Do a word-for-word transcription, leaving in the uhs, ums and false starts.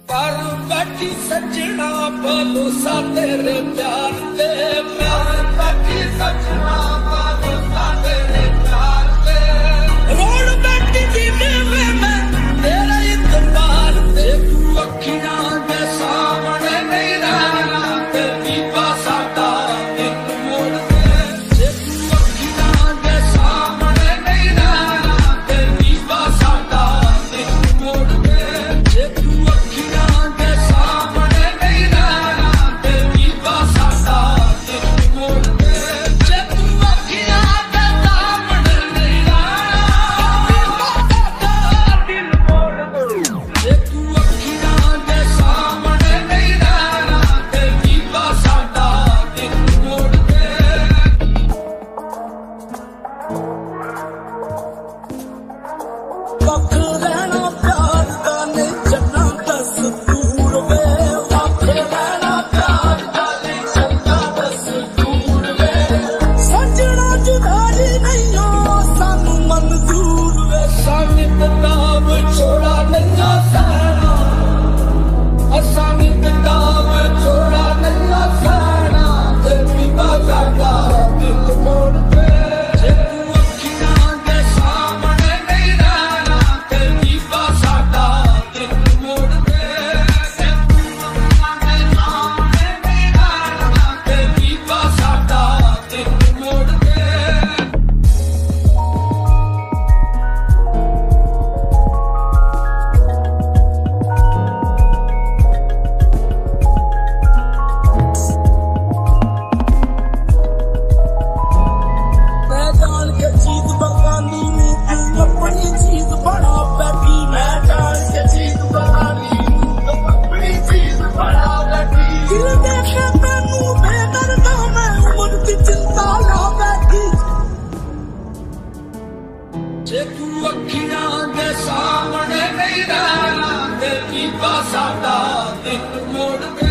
पर बैठी सजना भरोसा तेरे प्यार दे, प्यार बैठी सजना भरोसा तेरे प्यार दे। रोड बैठी जीने में मैं तेरा इंतजार दे, तू अखियां दे सामने नहीं रहना तेरी बासाता एक मोड़ दे, जे तू अखियां दे सामने नहीं रहना तेरी बासाता एक मोड़ दे, जे तू अखियां दे सामने नहीं रहना तेरी बासाता एक मोड़ दे, जे तू अखियां दे सामने नहीं रहना दिल मोड़ दे, जे तू अखियां दे सामने नहीं रहना तेरी बासाता एक मोड़ दे। वख रहना प्यार दा नहीं चलना दस्तूर वे, वख रहना प्यार दा नहीं चलना दस्तूर वे, सजना जुदाई नहीं हो सानू मंजूर वे, सानी किताब छोड़ा नहीं सहना, असानी किताब छोड़ा नहीं सहना तेरी बासाता एक मोड़ दे, जे तू अखियां दे सामने नहीं रहना तेरी बासाता एक मोड़ दे, जे तू अखियां दे सामने नहीं रहना तेरी बासाता एक मोड़ दे। मैं जान के चीज बगानी नी तू अपनी चीज बड़ा बैठी, मैं जान के चीज बगानी नी तू अपनी चीज बड़ा बैठी, दिल देखे मैनू बेदर्दा मैं उम्र दी चिंता ला बैठी, जे तू अखियां दे सामने नहीं रहना तेरी बासाता एक मोड़ दे।